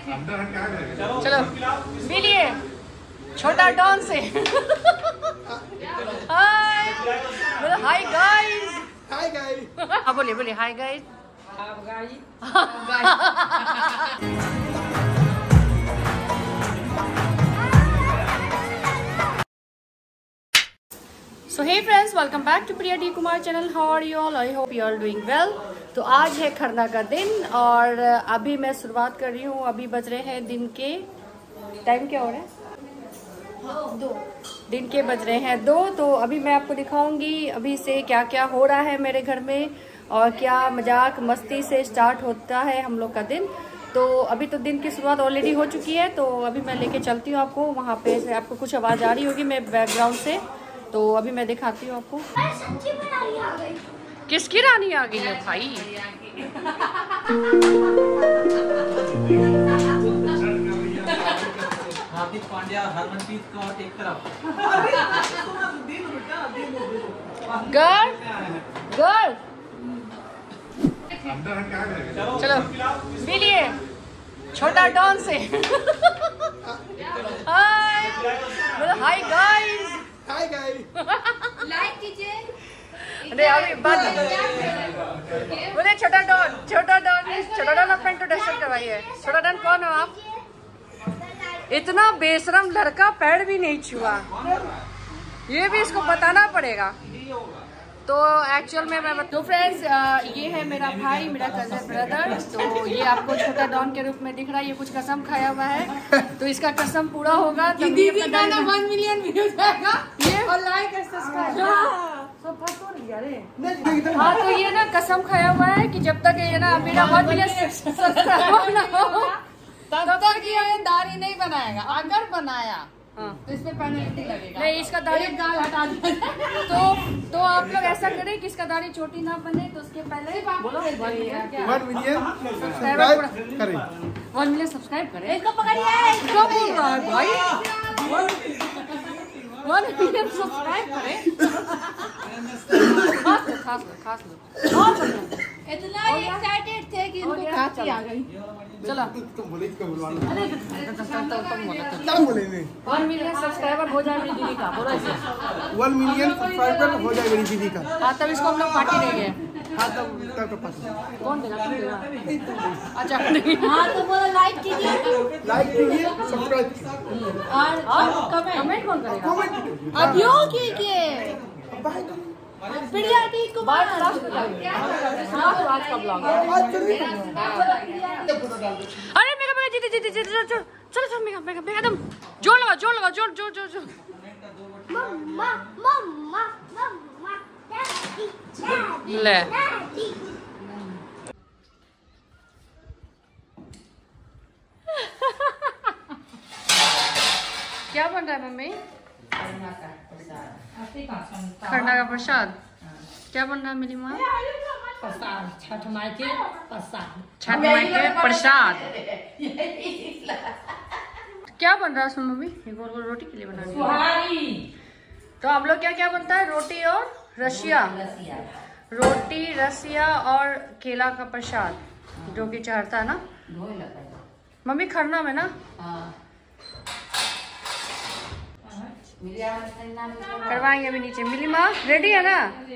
चलो मिलिए छोटा डॉन से। हाय बोलो हाय गाइस। Hi guys. हाँ बोलिए बोलिए hi guys. So hey friends, welcome back to Priya D Kumar channel. How are you all? I hope you are doing well. तो आज है खरना का दिन और अभी मैं शुरुआत कर रही हूँ। अभी बज रहे हैं दिन के, टाइम क्या हो रहा है? 2 दिन के बज रहे हैं 2। तो अभी मैं आपको दिखाऊंगी अभी से क्या क्या हो रहा है मेरे घर में और क्या मजाक मस्ती से स्टार्ट होता है हम लोग का दिन। तो अभी तो दिन की शुरुआत ऑलरेडी हो चुकी है। तो अभी मैं लेके चलती हूँ आपको वहाँ पे। से आपको कुछ आवाज़ आ रही होगी मैं बैकग्राउंड से, तो अभी मैं दिखाती हूँ आपको। किसकी रानी आ गई है भाई? हार्दिक पांड्या, हरमनप्रीत कौर एक तरफ। गर्ल गर्ल चलो मिलिए छोटा डॉन से। हाय बोलो hi guys. Hi guys. Like कीजिए। अरे अभी बात बोले छोटा डॉन अपना इंट्रोडक्शन करवाइए। छोटा डॉन कौन हो आप? इतना बेशरम लड़का पैर भी नहीं छुआ, ये भी इसको बताना पड़ेगा। तो एक्चुअल में मैं तो फ्रेंड्स ये है मेरा भाई, मेरा कजन ब्रदर। तो ये आपको छोटा डॉन के रूप में दिख रहा है। ये कुछ कसम खाया हुआ है, तो इसका कसम पूरा होगा तो दीदी का ना 1 मिलियन व्यूज आएगा ये और लाइक और सब्सक्राइब। हाँ तो ये ना कसम खाया हुआ है कि जब तक ये ना मेरा 1 मिलियन सब्सक्राइब ना हो तब तक ये दाढ़ी नहीं बनाएगा। अगर बनाया तो इस पे पेनल्टी लगेगा। नहीं, इसका दाढ़ी गाल हटा दे। तो आप लोग ऐसा करें कि इसका दाढ़ी छोटी ना बने तो उसके पहले बोलो 1 मिलियन सब्सक्राइब करें। 1 मिलियन सब्सक्राइब करें। इसको पकड़िए। क्या बोल रहा है भाई? 1 मिलियन सब्सक्राइब करें। खास लो। इतना एक्साइटेड थे कि इनको खांसी आ गई। चलो तुम बोले इसको बुलवा लो। क्या बोलेंगे? 1 मिलियन सब्सक्राइबर हो जाए मेरी दीदी का, बोलो ऐसे। 1 मिलियन सब्सक्राइबर हो जाए मेरी दीदी का। हाँ तब इसको हम लोग पार्टी देंगे। हाँ तब पास। कौन देगा? तुम देगा? अच्छा हाँ तो बोलो लाइक कीजिए, सब्सक्राइब कीजिए और कमेंट कौन करेगा? अभियो कीजिए। प्रिया डी कुमार। आज का ब्लॉग। अरे मेगा जीते चलो मेगा एकदम जोर लगा जोर। मम्मा मम्मा मम्मा डैडी ले क्या बन रहा है मम्मी? खरना का प्रसाद। क्या बन रहा है मेरी माँ? छठ माई के प्रसाद। क्या बन रहा है उसमें मम्मी? गोल गोल रोटी के लिए बना रही है। तो हम लोग क्या बनता है? रोटी और रसिया। रोटी रसिया और केला का प्रसाद जो कि चढ़ता है ना मम्मी खरना में ना। करवाएंगे अभी नीचे। मिली माँ रेडी है ना?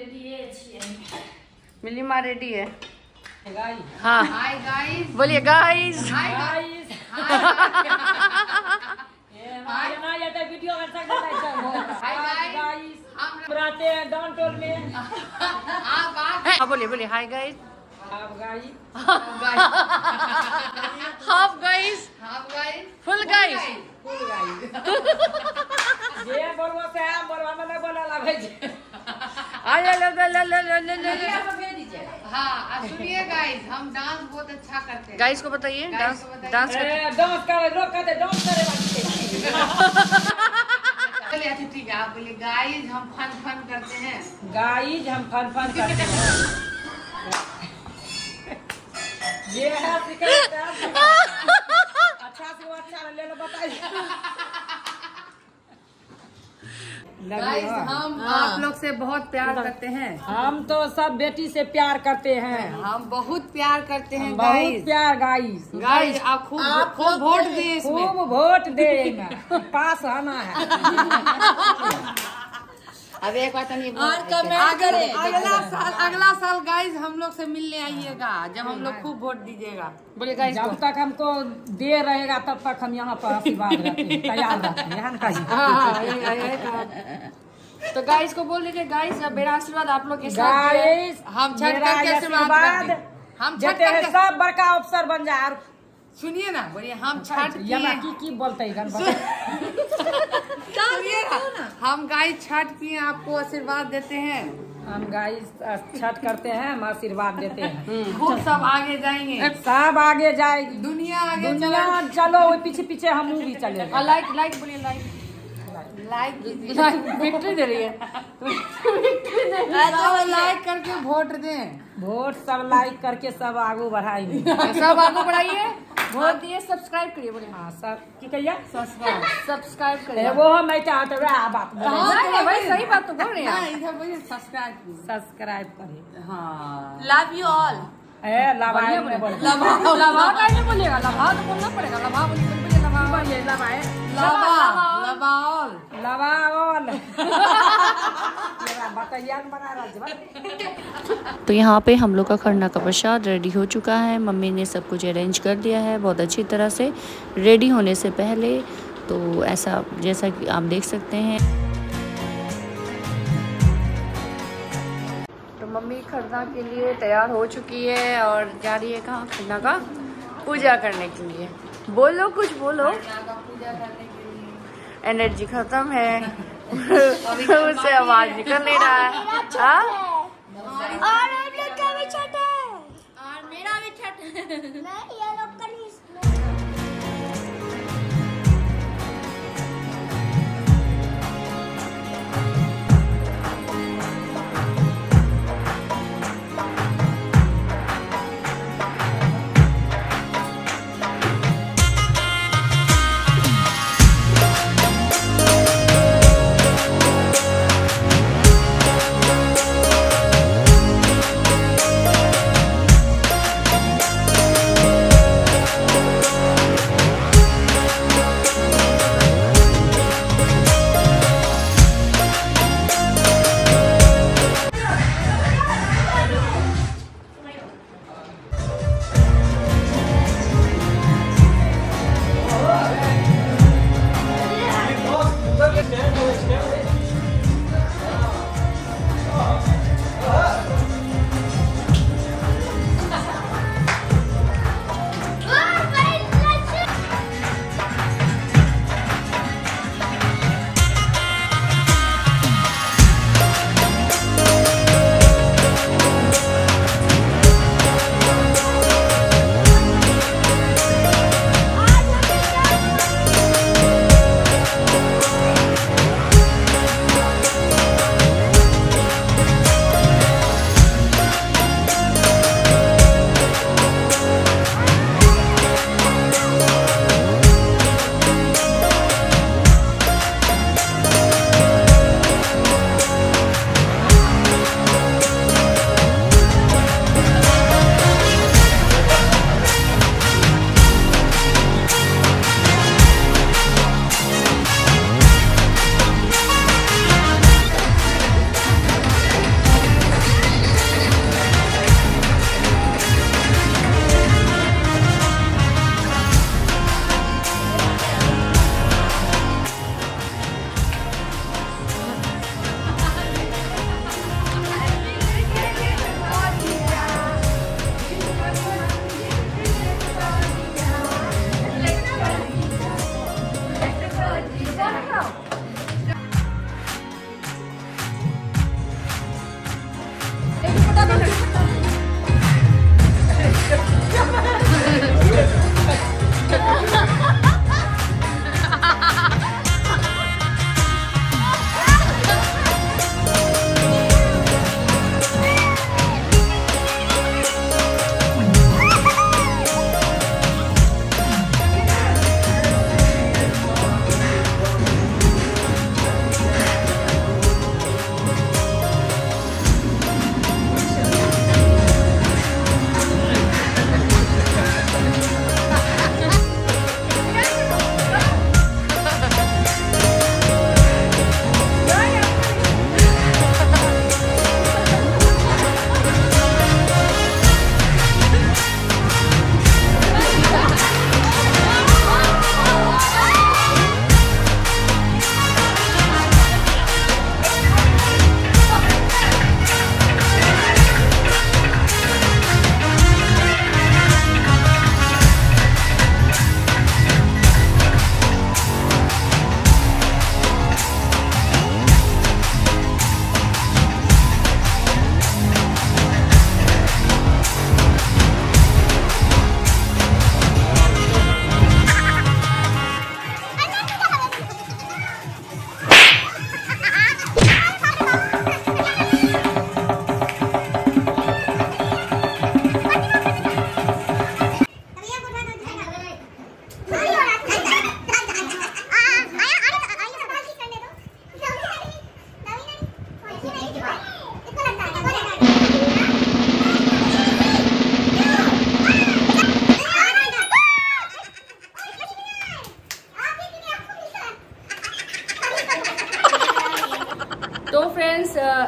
मिली माँ रेडी है। हाँ हाय गाइस। बोलिए गाइस। Hi guys. वीडियो कर सकते हैं। Hi guys. हम रहते हैं डाउन टाउन में। हाँ बोलिए हाय गाइस। आप guys, half guys, full guys. ये बोलवा से हम बोलवा में नहीं बोला लगे जे। हाँ सुनिए गाइस, हम डांस बहुत अच्छा करते हैं। गाइस को बताइए डांस डांस करे लोग कहते डांस करे चलिए अच्छा ठीक है, आप बोलिए गाइस हम फन करते हैं। गाइस हम फन करते हैं। ये है सिखाते हैं। अच्छा से अच्छा ले लो बताइए। गाइस हम आप लोग से बहुत प्यार करते हैं। हम तो सब बेटी से प्यार करते हैं। हम बहुत प्यार करते हैं बहुत गाइस। प्यार गाइस। गाइस आप खूब वोट दिए इसमें। खूब वोट देना, पास आना है। अब एक बात नहीं, अगला साल गाइस हम लोग से मिलने आइएगा जब हम लोग खूब वोट दीजिएगा। बोले गाइस जब तक हमको दे रहेगा तब तक हम यहाँ पर आशीर्वाद रहते हैं, तैयार रहते हैं, है ना कहीं? तो गाइस को बोल दीजिए गाइस, मेरा आशीर्वाद आप लोग के साथ गाइस हम छठ मेरा करके आशीर्वाद हम छठ देते हैं, करके सब बड़का अफसर बन जाए। और सुनिए ना, बोलिए हम छठ यहाँ किए। की बोलते हैं सुनिए ना, हम गाइस छठ किए आपको आशीर्वाद देते हैं। हम गाइस छठ करते हैं, हम आशीर्वाद देते हैं। खूब सब आगे जाएंगे, सब आगे जाएगी दुनिया आगे दुनिया। चलो पीछे पीछे हम भी चले। लाइक बोलिए लाइक कीजिए, विक्ट्री दे रही है। लाइक करके वोट दें। वोट सब लाइक करके सब आगू बढ़ाएंगे। सब आगे बढ़ाइए, वोट दिए, सब्सक्राइब करिए। बोले हाँ सब की कहिए सब्सक्राइब करिए। वो हम नहीं चाहते बात नहीं, भाई सही बात तो बोल रहे हाँ, हैं। इधर बोलिए सब्सक्राइब कीजिए। सब्सक्राइब करिए। हाँ, लव यू ऑल। लवाए लवा कैसे बोलेगा? लवा तो बोलना पड़ेगा। लवा बोलिए, लवाए लवाओल। लवाओल। तो यहाँ पे हम लोग का खरना का प्रसाद रेडी हो चुका है। मम्मी ने सब कुछ अरेंज कर दिया है बहुत अच्छी तरह से। रेडी होने से पहले तो ऐसा जैसा कि आप देख सकते हैं। तो मम्मी खरना के लिए तैयार हो चुकी है और जा रही है कहाँ? खरना का पूजा करने के लिए। बोलो, कुछ बोलो। एनर्जी खत्म है। उससे आवाज निकल नहीं रहा है। हाँ? और हम लोग का भी छठ है और मेरा भी छठ है। नहीं, ये लोग का नहीं।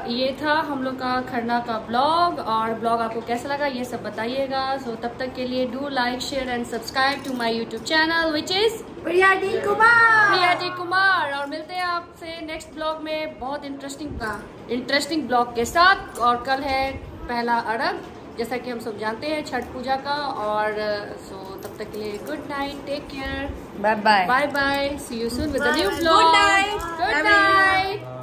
ये था हम लोग का खरना का ब्लॉग, और ब्लॉग आपको कैसा लगा ये सब बताइएगा। सो तब तक के लिए do like share and subscribe to my YouTube channel which is Priya D Kumar. और मिलते हैं आपसे नेक्स्ट ब्लॉग में बहुत इंटरेस्टिंग ब्लॉग के साथ। और कल है पहला अर्घ, जैसा कि हम सब जानते हैं, छठ पूजा का। और सो तब तक के लिए good night, take care, bye bye. Bye bye, see you soon with a new blog. Good night. Good night.